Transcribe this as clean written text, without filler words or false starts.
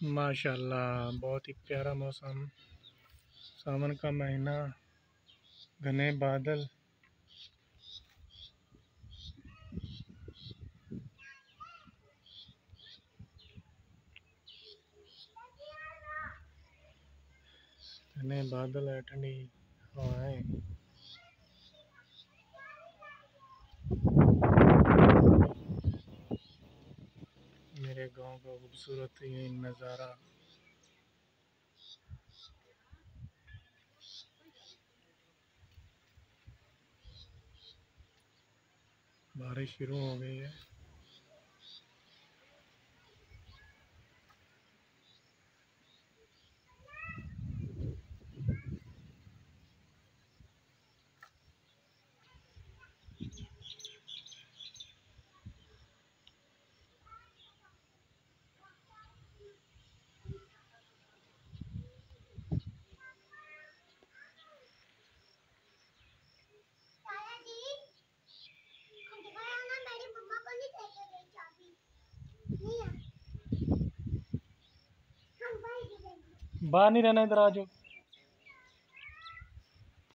माशाल्लाह बहुत ही प्यारा मौसम। सावन का महीना, घने बादल। घने बादल है, ठंडी हवाएं। मेरे गांव का खूबसूरत ये नज़ारा। बारिश शुरू हो गई है। बाहर नहीं रहना, इधर आ जाओ।